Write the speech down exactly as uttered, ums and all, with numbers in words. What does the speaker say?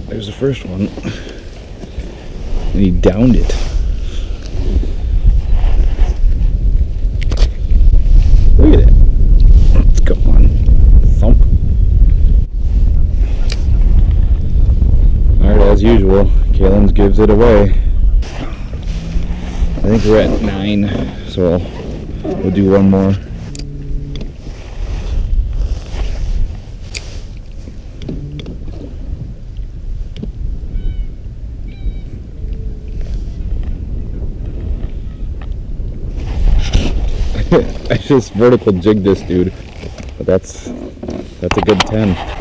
There's the first one. And he downed it. Look at it. Let's go on. Thump. Alright, as usual, Kalen's gives it away. I think we're at nine, so we'll do one more. I just vertical jigged this dude, but that's that's a good ten.